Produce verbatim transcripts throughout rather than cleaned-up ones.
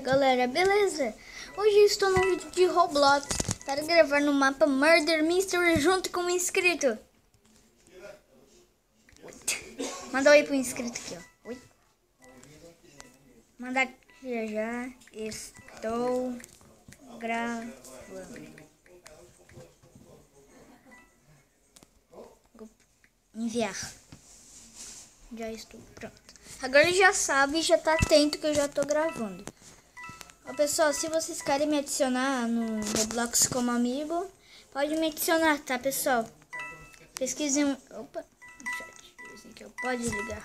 galera, beleza? Hoje eu estou num vídeo de Roblox para gravar no mapa Murder Mystery junto com um inscrito. Manda um oi pro inscrito aqui, ó. Oi. Manda aqui já já. Estou gravando. Enviar. Já estou pronto. Agora ele já sabe, já tá atento que eu já tô gravando. Ó, pessoal, se vocês querem me adicionar no Roblox como amigo, pode me adicionar, tá, pessoal? Pesquisem um... Opa, no chat. Dizem que eu pode ligar.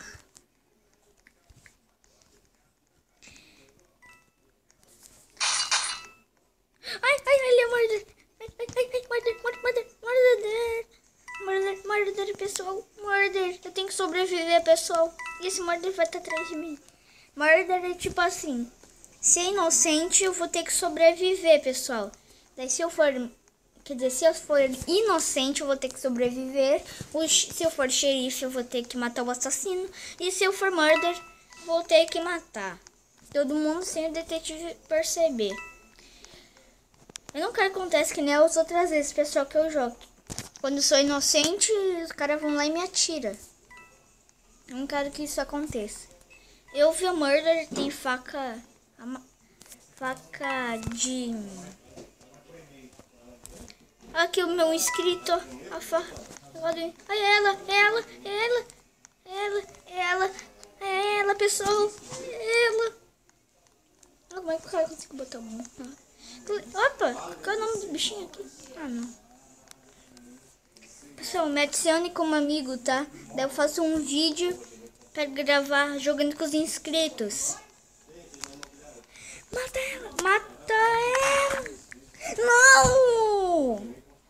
Ai, ai, ele é murder. Ai, ai, ai, ai, murder, murder, murder, murder. Murder, murder, pessoal. Murder. Eu tenho que sobreviver, pessoal. E esse murder vai estar atrás de mim. Murder é tipo assim. Se é inocente, eu vou ter que sobreviver, pessoal. Daí se eu for... Quer dizer, se eu for inocente, eu vou ter que sobreviver. O, se eu for xerife, eu vou ter que matar o assassino. E se eu for murder, vou ter que matar. Todo mundo sem o detetive perceber. Eu não quero que aconteça que nem as outras vezes, pessoal, que eu jogo. Quando eu sou inocente, os caras vão lá e me atiram. Eu não quero que isso aconteça. Eu vi o murder, tem faca... Faca de... Aqui o meu inscrito. A fa... É ela, é ela, é ela, é ela, é ela, é ela, pessoal. É ela. Como é que o cara conseguiu botar o mão? Opa, qual é o nome do bichinho aqui? Ah, não. Pessoal, me adicione como amigo, tá? Daí eu faço um vídeo para gravar jogando com os inscritos. Mata ela! Mata ela! Não!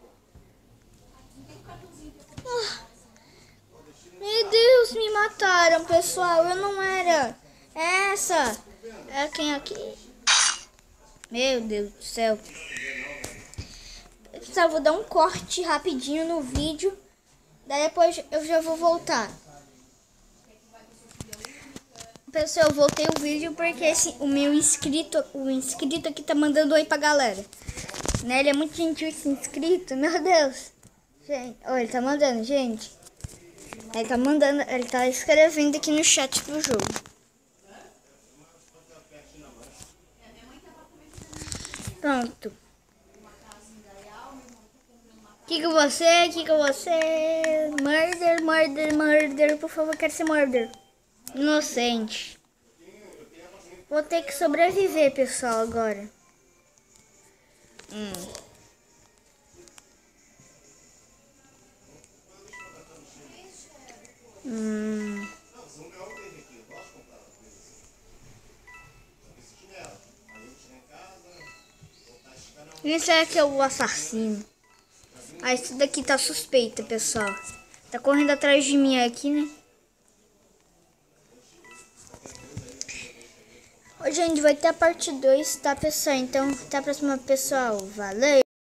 Oh, meu Deus, me mataram, pessoal. Eu não era. Essa é quem aqui? Meu Deus do céu. Pessoal, vou dar um corte rapidinho no vídeo. Daí depois eu já vou voltar. Pessoal, eu voltei o vídeo porque esse, o meu inscrito, o inscrito aqui tá mandando oi pra galera. Né? Ele é muito gentil, esse inscrito, meu Deus. Gente, oh, ele tá mandando, gente. Ele tá mandando, ele tá escrevendo aqui no chat do jogo. Pronto. Que que você, que que você... Murder, murder, murder. Por favor, quero ser murder. Inocente. Vou ter que sobreviver, pessoal, agora. Hum. Hum. Quem será que é o assassino? Ah, esse daqui tá suspeito, pessoal. Tá correndo atrás de mim aqui, né? Hoje a gente vai ter a parte dois, tá, pessoal? Então, até a próxima, pessoal. Valeu!